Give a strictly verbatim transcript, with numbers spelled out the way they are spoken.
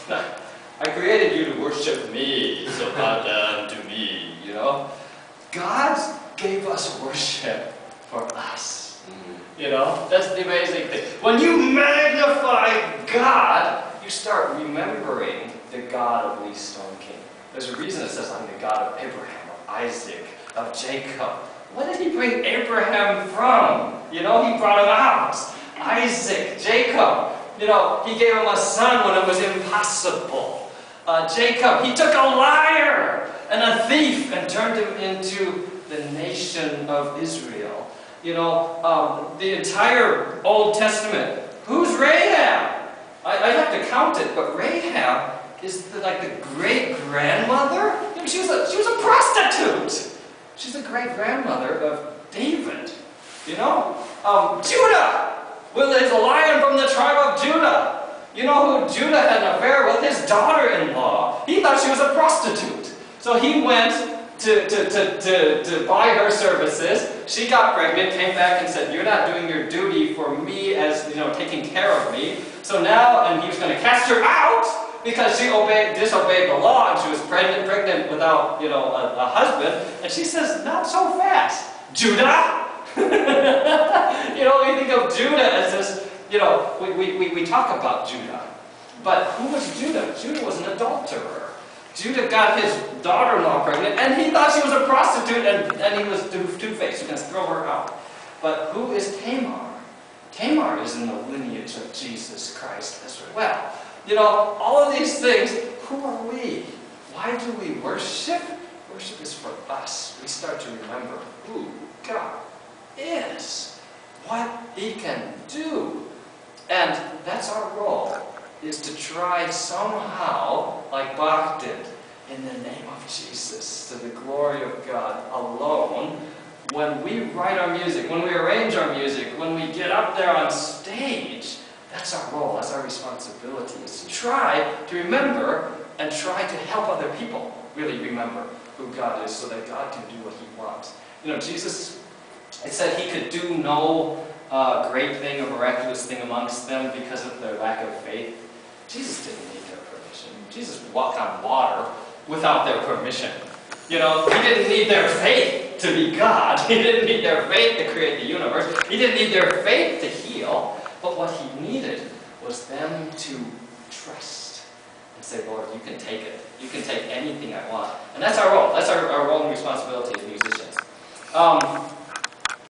I created you to worship me, so bow down to me, you know? God gave us worship for us. Mm. You know? That's the amazing thing. When you magnify God, you start remembering the God of Lee Stone King. There's a reason it says, I'm the God of Abraham, of Isaac, of Jacob. What did he bring Abraham from? You know, he brought him out. Isaac, Jacob. You know, he gave him a son when it was impossible. Uh, Jacob, he took a liar and a thief and turned him into the nation of Israel. You know, um, the entire Old Testament. Who's Rahab? I, I have to count it, but Rahab is the, like the great-grandmother? You know, she, was a, she was a prostitute. She's the great-grandmother of David. You know? Um, Judah! Well, there's a lion from the tribe of Judah. You know who Judah had an affair with? His daughter-in-law. He thought she was a prostitute. So he went to, to, to, to, to buy her services. She got pregnant, came back and said, you're not doing your duty for me as, you know, taking care of me. So now, and he was going to cast her out because she obeyed, disobeyed the law and she was pregnant, pregnant without, you know, a, a husband. And she says, not so fast. Judah? You know, we think of Judah as this, you know, we, we, we talk about Judah. But who was Judah? Judah was an adulterer. Judah got his daughter-in-law pregnant, and he thought she was a prostitute, and, and he was two-faced. He was going to throw her out. But who is Tamar? Tamar is in the lineage of Jesus Christ as well. You know, all of these things, who are we? Why do we worship? Worship is for us. We start to remember who God is, what He can do. And that's our role, is to try somehow, like Bach did, in the name of Jesus, to the glory of God alone. When we write our music, when we arrange our music, when we get up there on stage, that's our role, that's our responsibility, is to try to remember and try to help other people really remember who God is so that God can do what He wants. You know, Jesus, it said He could do no uh, great thing or miraculous thing amongst them because of their lack of faith. Jesus didn't need their permission. Jesus walked on water without their permission. You know, He didn't need their faith to be God. He didn't need their faith to create the universe. He didn't need their faith to heal. But what He needed was them to trust and say, Lord, you can take it. You can take anything I want. And that's our role. That's our, our role and responsibility as musicians. Um,